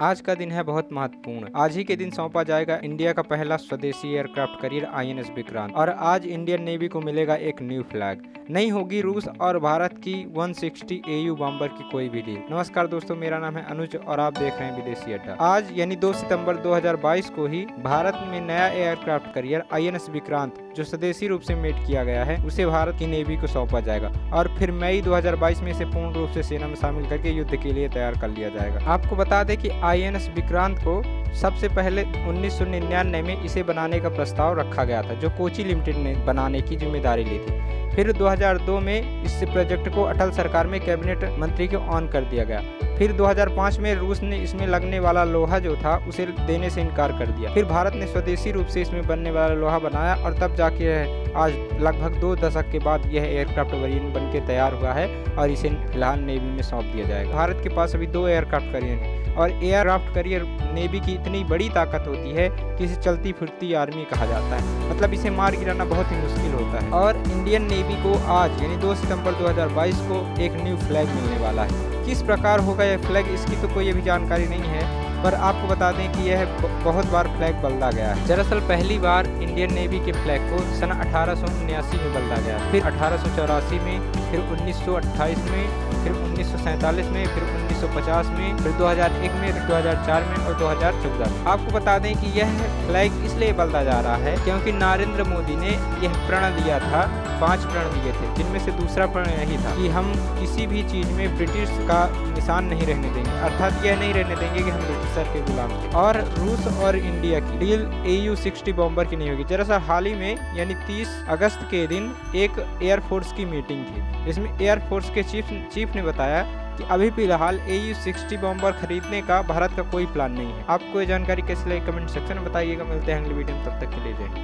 आज का दिन है बहुत महत्वपूर्ण। आज ही के दिन सौंपा जाएगा इंडिया का पहला स्वदेशी एयरक्राफ्ट कैरियर आईएनएस विक्रांत और आज इंडियन नेवी को मिलेगा एक न्यू फ्लैग। नहीं होगी रूस और भारत की 160 AU बॉम्बर की कोई भी डील। नमस्कार दोस्तों, मेरा नाम है अनुज और आप देख रहे हैं विदेशी अड्डा। आज यानी 2 सितंबर 2022 को ही भारत में नया एयरक्राफ्ट कैरियर आईएनएस विक्रांत जो स्वदेशी रूप से मेड किया गया है उसे भारत की नेवी को सौंपा जाएगा और फिर मई 2022 में इसे पूर्ण रूप से सेना में शामिल करके युद्ध के लिए तैयार कर लिया जाएगा। आपको बता दें कि आईएनएस विक्रांत को सबसे पहले 1999 में इसे बनाने का प्रस्ताव रखा गया था, जो कोची लिमिटेड ने बनाने की जिम्मेदारी ली थी। फिर 2002 में इस प्रोजेक्ट को अटल सरकार में कैबिनेट मंत्री को ऑन कर दिया गया। फिर 2005 में रूस ने इसमें लगने वाला लोहा जो था उसे देने से इनकार कर दिया। फिर भारत ने स्वदेशी रूप से इसमें बनने वाला लोहा बनाया और तब जाके आज लगभग 2 दशक के बाद यह एयरक्राफ्ट वेरिएंट बन के तैयार हुआ है और इसे फिलहाल नेवी में सौंप दिया जाएगा। भारत के पास अभी 2 एयरक्राफ्ट कैरियर हैं और एयरक्राफ्ट कैरियर नेवी की इतनी बड़ी ताकत होती है कि इसे चलती फिरती आर्मी कहा जाता है। मतलब इसे मार गिराना बहुत ही मुश्किल होता है। और इंडियन नेवी को आज यानी 2 सितंबर 2022 को एक न्यू फ्लैग मिलने वाला है। किस प्रकार होगा यह फ्लैग इसकी तो कोई अभी जानकारी नहीं है, पर आपको बता दें कि यह बहुत बार फ्लैग बदला गया है। दरअसल पहली बार इंडियन नेवी के फ्लैग को सन 1879 में बदला गया, फिर 1884 में, फिर 1928 में, फिर 1947 में, फिर 1950 में, फिर 2001 में, फिर 2004 में और 2014 में। आपको बता दें कि यह फ्लैग इसलिए बदला जा रहा है क्योंकि नरेंद्र मोदी ने यह प्रण दिया था, 5 प्रण दिए थे, जिनमें से दूसरा प्रण यही था कि हम किसी भी चीज में ब्रिटिश का निशान नहीं रहने देंगे, अर्थात यह नहीं रहने देंगे कि हम ब्रिटिशर के गुलाम थे। और रूस और इंडिया की डील AU-60 बॉम्बर की नहीं होगी। दरअसल हाल ही में यानी 30 अगस्त के दिन एक एयरफोर्स की मीटिंग थी। इसमें एयरफोर्स के चीफ ने बताया कि अभी फिलहाल AU-60 बॉम्बर खरीदने का भारत का कोई प्लान नहीं है। आपको ये जानकारी कैसे लगी कमेंट सेक्शन में बताइएगा। मिलते हैं अगले वीडियो में, तब तक के लिए जय हिंद।